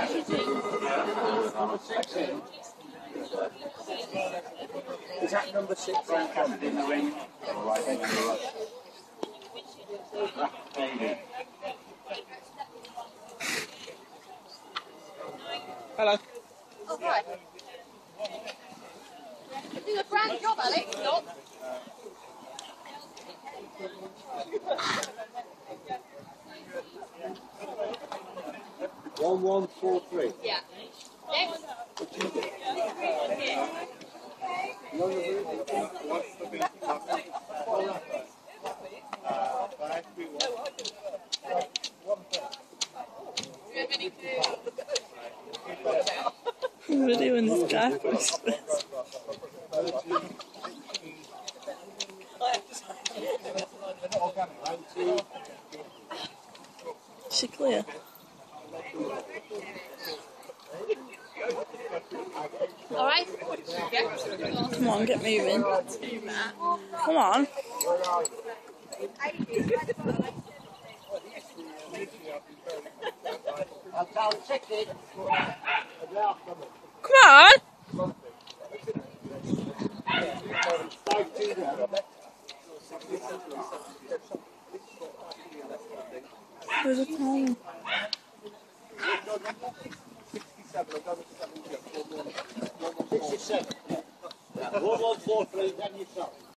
Is that number 6 in the ring? Hello. Oh, hi. You're doing a grand job, Alex. Stop. One, 1, 4, 3. Yeah. Next. We're doing this guy first. Is she clear? All right. Yeah. Come on, get moving. Come on. Come on. There's a time. 67. 1, 1, 4, 3, then yourself.